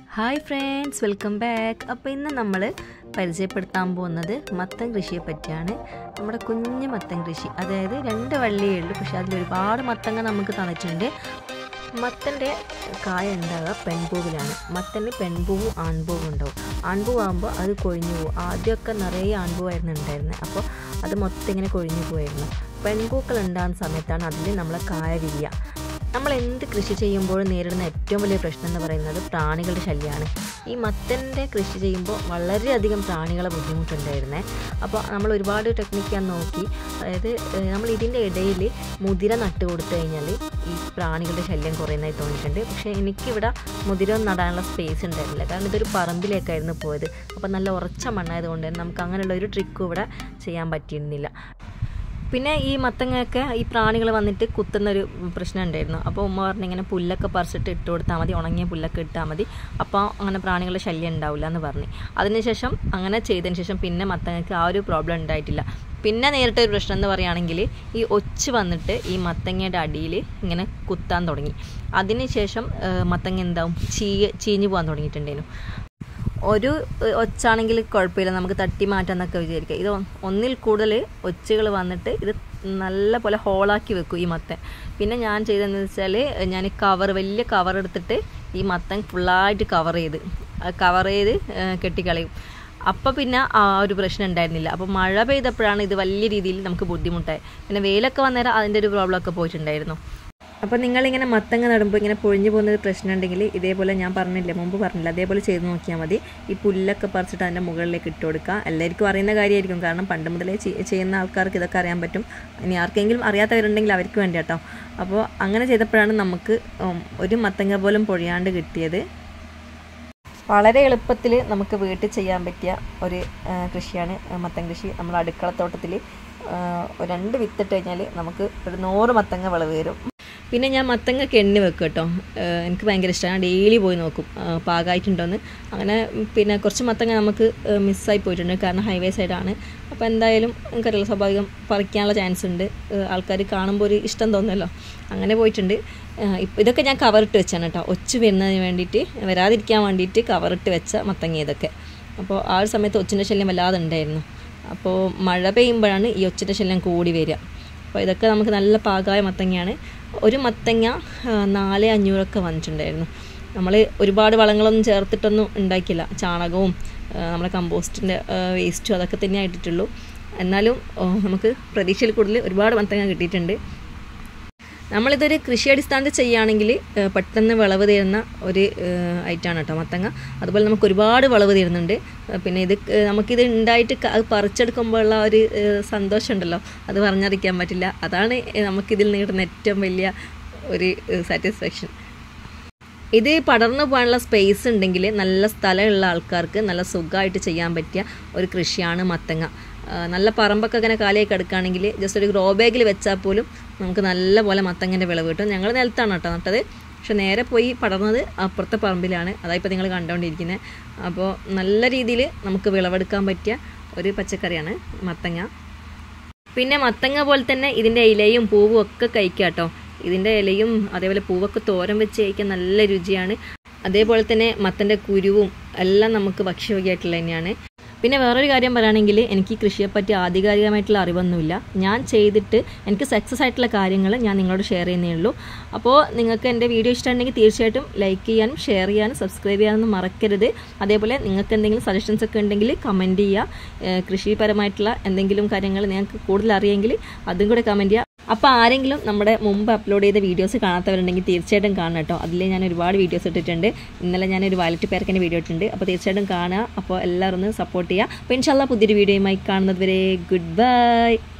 Hi friends, welcome back. അപ്പോൾ ഇന്ന് നമ്മൾ പരിചയപ്പെടുത്താൻ പോകുന്നത് മത്തൻ കൃഷിയെ പറ്റിയാണ്. നമ്മുടെ കുഞ്ഞു മത്തൻ കൃഷി, അതായത് 2 വള്ളിയേ ഉള്ളൂ, പക്ഷേ അതിൽ ഒരുപാട് മത്തങ്ങ നമുക്ക് തന്നിട്ടുണ്ട്. മത്തൻ്റെ കായ ഉണ്ടാകുക പെൺപൂവിലാണ്. മത്തന് പെൺപൂവും ആൺപൂവും ഉണ്ടാവും. ആൺപൂവാകുമ്പോൾ അത് കൊഴിഞ്ഞു പോകും. ആദ്യമൊക്കെ നിറയെ ആൺപൂവായിരുന്നു ഉണ്ടായിരുന്നത്, അപ്പോൾ അത് മൊത്തം ഇങ്ങനെ കൊഴിഞ്ഞു പോയിരുന്നു. പെൺപൂക്കൾ ഉണ്ടാകുന്ന സമയത്താണ് അതിൽ നമ്മളെ കായ വിരിയുക. നമ്മൾ എന്ത് കൃഷി ചെയ്യുമ്പോഴും നേരിടുന്ന ഏറ്റവും വലിയ പ്രശ്നം എന്ന് പറയുന്നത് പ്രാണികളുടെ ശല്യമാണ്. ഈ മത്തൻ്റെ കൃഷി ചെയ്യുമ്പോൾ വളരെയധികം പ്രാണികളെ ബുദ്ധിമുട്ടുണ്ടായിരുന്നേ. അപ്പോൾ നമ്മൾ ഒരുപാട് ടെക്നിക്ക് നോക്കി, അതായത് നമ്മൾ ഇതിൻ്റെ ഇടയിൽ മുതിര നട്ട് കൊടുത്തു കഴിഞ്ഞാൽ ഈ പ്രാണികളുടെ ശല്യം കുറയുന്നതായി തോന്നിയിട്ടുണ്ട്. പക്ഷേ എനിക്കിവിടെ മുതിര നടാനുള്ള സ്പേസ് ഉണ്ടായിരുന്നില്ല, കാരണം ഇതൊരു പറമ്പിലേക്കായിരുന്നു പോയത്. അപ്പോൾ നല്ല ഉറച്ച മണ്ണായതുകൊണ്ട് തന്നെ നമുക്ക് അങ്ങനെയുള്ള ഒരു ട്രിക്കും ഇവിടെ ചെയ്യാൻ പറ്റിയിരുന്നില്ല. പിന്നെ ഈ മത്തങ്ങയൊക്കെ ഈ പ്രാണികൾ വന്നിട്ട് കുത്തുന്നൊരു പ്രശ്നം ഉണ്ടായിരുന്നു. അപ്പോൾ ഉമ്മ പറഞ്ഞ് ഇങ്ങനെ പുല്ലൊക്കെ പറിച്ചിട്ട് ഇട്ട് കൊടുത്താൽ മതി, ഉണങ്ങിയ പുല്ലൊക്കെ ഇട്ടാൽ മതി, അപ്പോൾ അങ്ങനെ പ്രാണികളുടെ ശല്യം ഉണ്ടാവില്ല എന്ന് പറഞ്ഞു. അതിനുശേഷം അങ്ങനെ ചെയ്തതിന് ശേഷം പിന്നെ മത്തങ്ങയ്ക്ക് ആ ഒരു പ്രോബ്ലം ഉണ്ടായിട്ടില്ല. പിന്നെ നേരിട്ടൊരു പ്രശ്നം എന്ന് പറയുകയാണെങ്കിൽ ഈ ഒച്ച് വന്നിട്ട് ഈ മത്തങ്ങയുടെ അടിയിൽ ഇങ്ങനെ കുത്താൻ തുടങ്ങി. അതിനുശേഷം മത്തങ്ങ എന്താവും ചീഞ്ഞു പോകാൻ തുടങ്ങിയിട്ടുണ്ടായിരുന്നു. ഒരു ഒച്ചാണെങ്കിൽ കുഴപ്പമില്ല, നമുക്ക് തട്ടി മാറ്റാമെന്നൊക്കെ വിചാരിക്കുക. ഇത് ഒന്നിൽ കൂടുതൽ ഒച്ചുകൾ വന്നിട്ട് ഇത് നല്ല പോലെ ഹോളാക്കി വെക്കും ഈ മത്തൻ. പിന്നെ ഞാൻ ചെയ്തതെന്ന് വെച്ചാൽ ഞാൻ വലിയ കവർ എടുത്തിട്ട് ഈ മത്തൻ ഫുള്ളായിട്ട് കവർ ചെയ്ത് കെട്ടിക്കളയും. അപ്പോൾ പിന്നെ ആ ഒരു പ്രശ്നം ഉണ്ടായിരുന്നില്ല. അപ്പോൾ മഴ പെയ്തപ്പോഴാണ് ഇത് വലിയ രീതിയിൽ നമുക്ക് ബുദ്ധിമുട്ടായി. പിന്നെ വെയിലൊക്കെ വന്നേരം അതിൻ്റെ ഒരു പ്രോബ്ലമൊക്കെ പോയിട്ടുണ്ടായിരുന്നു. അപ്പോൾ നിങ്ങളിങ്ങനെ മത്തങ്ങ നടുമ്പോൾ ഇങ്ങനെ പൊഴിഞ്ഞു പോകുന്നത് പ്രശ്നം ഉണ്ടെങ്കിൽ ഇതേപോലെ ഞാൻ മുമ്പ് പറഞ്ഞില്ല, അതേപോലെ ചെയ്ത് നോക്കിയാൽ മതി. ഈ പുല്ലൊക്കെ പറിച്ചിട്ട് അതിൻ്റെ മുകളിലേക്ക് ഇട്ട് കൊടുക്കുക. എല്ലാവർക്കും അറിയുന്ന കാര്യമായിരിക്കും, കാരണം പണ്ട് മുതലേ ചെയ്യുന്ന ആൾക്കാർക്ക് ഇതൊക്കെ അറിയാൻ പറ്റും. ഇനി ആർക്കെങ്കിലും അറിയാത്തവരുണ്ടെങ്കിൽ അവർക്ക് വേണ്ടി കേട്ടോ. അപ്പോൾ അങ്ങനെ ചെയ്തപ്പോഴാണ് നമുക്ക് ഒരു മത്തങ്ങ പോലും പൊഴിയാണ്ട് കിട്ടിയത്. വളരെ എളുപ്പത്തിൽ നമുക്ക് വീട്ടിൽ ചെയ്യാൻ പറ്റിയ ഒരു കൃഷിയാണ് മത്തൻ കൃഷി. നമ്മൾ അടുക്കളത്തോട്ടത്തിൽ 2 വിത്തിട്ട് കഴിഞ്ഞാൽ നമുക്ക് ഒരു 100 മത്തങ്ങ വിളവ് വരും. പിന്നെ ഞാൻ മത്തങ്ങ എണ്ണി വെക്കും കേട്ടോ. എനിക്ക് ഭയങ്കര ഇഷ്ടമാണ്. ഡെയിലി പോയി നോക്കും പാകമായിട്ടുണ്ടോയെന്ന്. അങ്ങനെ പിന്നെ കുറച്ച് മത്തങ്ങ നമുക്ക് മിസ്സായി പോയിട്ടുണ്ട്, കാരണം ഹൈവേ സൈഡാണ്. അപ്പോൾ എന്തായാലും എനിക്കറിയില്ല, സ്വാഭാവികം പറിക്കാനുള്ള ചാൻസ് ഉണ്ട്. ആൾക്കാർ കാണുമ്പോൾ ഒരു ഇഷ്ടം തോന്നുമല്ലോ, അങ്ങനെ പോയിട്ടുണ്ട്. ഇതൊക്കെ ഞാൻ കവറിട്ട് വെച്ചാണ് കേട്ടോ, ഒച്ച് വരുന്നതിന് വേണ്ടിയിട്ട്, വരാതിരിക്കാൻ വേണ്ടിയിട്ട് കവറിട്ട് വെച്ച മത്തങ്ങ ഇതൊക്കെ. അപ്പോൾ ആ ഒരു സമയത്ത് ഒച്ചിൻ്റെ ശല്യം വല്ലാതെ ഉണ്ടായിരുന്നു. അപ്പോൾ മഴ പെയ്യുമ്പോഴാണ് ഈ ഒച്ചിൻ്റെ ശല്യം കൂടി വരിക. അപ്പോൾ ഇതൊക്കെ നമുക്ക് നല്ല പാകമായ മത്തങ്ങയാണ്. ഒരു മത്തങ്ങ 4,500 വന്നിട്ടുണ്ടായിരുന്നു. നമ്മൾ ഒരുപാട് വളങ്ങളൊന്നും ചേർത്തിട്ടൊന്നും ഉണ്ടാക്കില്ല. ചാണകവും നമ്മളെ കമ്പോസ്റ്റിൻ്റെ വേസ്റ്റും അതൊക്കെ തന്നെ ഇട്ടിട്ടുള്ളൂ. എന്നാലും നമുക്ക് പ്രതീക്ഷയിൽ കൂടുതൽ ഒരുപാട് മത്തങ്ങ കിട്ടിയിട്ടുണ്ട്. നമ്മളിതൊരു കൃഷി അടിസ്ഥാനത്തിൽ ചെയ്യുകയാണെങ്കിൽ പെട്ടെന്ന് വിളവ് തരുന്ന ഒരു ഐറ്റമാണ് കേട്ടോ മത്തങ്ങ. അതുപോലെ നമുക്ക് ഒരുപാട് വിളവ് തരുന്നുണ്ട്. പിന്നെ നമുക്കിത് ഉണ്ടായിട്ട് അത് പറിച്ചെടുക്കുമ്പോഴുള്ള ഒരു സന്തോഷം ഉണ്ടല്ലോ, അത് പറഞ്ഞറിയിക്കാൻ പറ്റില്ല. അതാണ് നമുക്കിതിൽ നേടുന്ന ഏറ്റവും വലിയ ഒരു സാറ്റിസ്ഫാക്ഷൻ. ഇത് പടർന്നു പോകാനുള്ള സ്പേസ് ഉണ്ടെങ്കിൽ, നല്ല സ്ഥലമുള്ള ആൾക്കാർക്ക് നല്ല സുഖമായിട്ട് ചെയ്യാൻ പറ്റിയ ഒരു കൃഷിയാണ് മത്തങ്ങ. നല്ല പറമ്പൊക്കെ അങ്ങനെ കാലിയായി കിടക്കുകയാണെങ്കിൽ ജസ്റ്റ് ഒരു ഗ്രോ ബാഗിൽ വെച്ചാൽ പോലും നമുക്ക് നല്ല പോലെ മത്തങ്ങൻ്റെ വിളവ് കിട്ടും. ഞങ്ങൾ നിലത്താണ് കേട്ടോ നട്ടത്, പക്ഷെ നേരെ പോയി പടർന്നത് അപ്പുറത്തെ പറമ്പിലാണ്. അതായിപ്പോൾ നിങ്ങൾ കണ്ടുകൊണ്ടിരിക്കുന്നത്. അപ്പോൾ നല്ല രീതിയിൽ നമുക്ക് വിളവെടുക്കാൻ പറ്റിയ ഒരു പച്ചക്കറിയാണ് മത്തങ്ങ. പിന്നെ മത്തങ്ങ പോലെ തന്നെ ഇതിൻ്റെ ഇലയും പൂവും ഒക്കെ കഴിക്കുക കേട്ടോ. ഇതിൻ്റെ ഇലയും അതേപോലെ പൂവൊക്കെ തോരൻ വെച്ച് കഴിക്കാൻ നല്ല രുചിയാണ്. അതേപോലെ തന്നെ മത്തൻ്റെ കുരുവും എല്ലാം നമുക്ക് ഭക്ഷ്യയോഗ്യമായിട്ടുള്ള തന്നെയാണ്. പിന്നെ വേറൊരു കാര്യം പറയുകയാണെങ്കിൽ, എനിക്ക് കൃഷിയെപ്പറ്റി ആധികാരികമായിട്ടുള്ള അറിവൊന്നുമില്ല. ഞാൻ ചെയ്തിട്ട് എനിക്ക് സക്സസ് ആയിട്ടുള്ള കാര്യങ്ങൾ ഞാൻ നിങ്ങളോട് ഷെയർ ചെയ്യുന്നേ ഉള്ളൂ. അപ്പോൾ നിങ്ങൾക്ക് എൻ്റെ വീഡിയോ ഇഷ്ടമുണ്ടെങ്കിൽ തീർച്ചയായിട്ടും ലൈക്ക് ചെയ്യാനും ഷെയർ ചെയ്യാനും സബ്സ്ക്രൈബ് ചെയ്യാനൊന്നും മറക്കരുത്. അതേപോലെ നിങ്ങൾക്ക് എന്തെങ്കിലും സജഷൻസ് ഒക്കെ ഉണ്ടെങ്കിൽ കമൻറ്റ് ചെയ്യുക. കൃഷിപരമായിട്ടുള്ള എന്തെങ്കിലും കാര്യങ്ങൾ നിങ്ങൾക്ക് കൂടുതൽ അറിയെങ്കിൽ അതും കൂടെ കമൻറ്റ് ചെയ്യുക. അപ്പോൾ ആരെങ്കിലും നമ്മുടെ മുമ്പ് അപ്ലോഡ് ചെയ്ത വീഡിയോസ് കാണാത്തവരുണ്ടെങ്കിൽ തീർച്ചയായിട്ടും കാണണം കേട്ടോ. അതിൽ ഞാൻ ഒരുപാട് വീഡിയോസ് ഇട്ടിട്ടുണ്ട്. ഇന്നലെ ഞാനൊരു വയലറ്റ് പേർക്കിൻ്റെ വീഡിയോ ഇട്ടിട്ടുണ്ട്. അപ്പോൾ തീർച്ചയായിട്ടും കാണുക. അപ്പോൾ എല്ലാവരും ഒന്ന് സപ്പോർട്ട് ചെയ്യുക. അപ്പോൾ ഇൻഷാല്ലാ പുതിയൊരു വീഡിയോയുമായി കാണുന്നത് വരെ ഗുഡ് ബൈ.